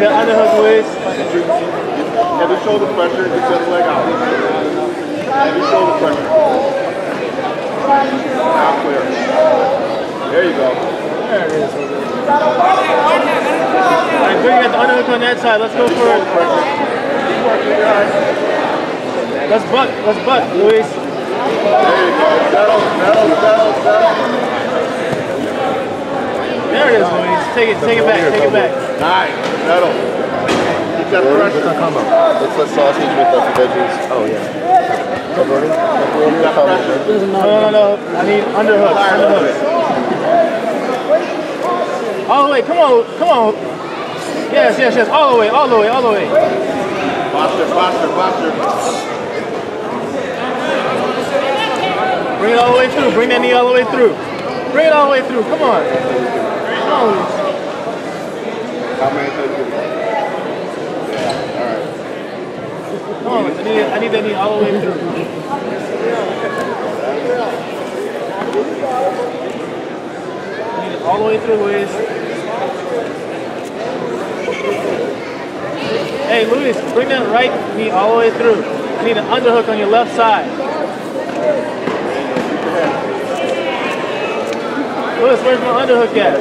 that underhook, Luis. Heavy shoulder pressure, get the leg out. Heavy shoulder pressure. Now clear. There you go. There it is. Alright, good, you got the underhook on that side. Let's go for it. Let's buck, Luis. There you go. Settle. There it is, Luis. Take it back. Nice. Settle. Keep that pressure. What's our combo? It's the sausage with the veggies. Oh, yeah. Pepperoni? No. I need underhook. All the way. Come on. Yes. All the way. Posture. Bring it all the way through. Bring that knee all the way through. Bring it all the way through. Come on. How many times did Come on, I need that knee all the way through. I need it all the way through, Luis. Hey, Luis, bring that right knee all the way through. I need an underhook on your left side. Luis, where's my underhook at?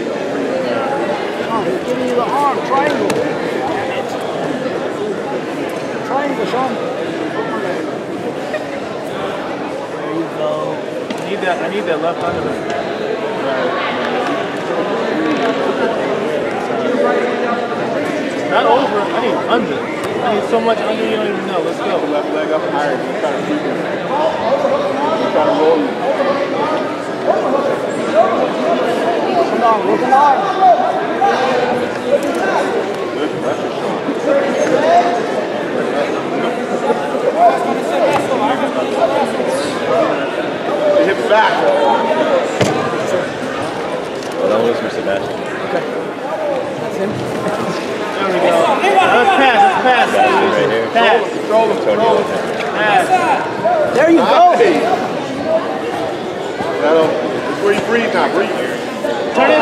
He's giving you the arm, triangle. Triangle, Sean. There you go. I need that left underhook. Not over, I need under. I need so much under you don't even know. Let's go. left leg up higher. You're trying to sweep it. You're trying to roll it. Come on, look alive. Good pressure, Sean. Your hips back. Well, that was for Sebastian. Okay. That's him. There we go. Let's pass. Right here. Pass. Control him. Pass. There you go. That'll, it's where you breathe now. Breathe. Turn